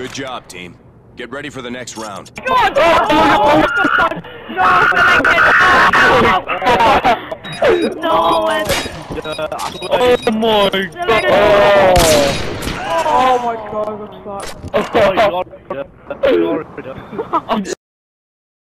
Good job, team. Get ready for the next round. God! No! No! Oh my god! Oh my god, I'm stuck. Oh my god!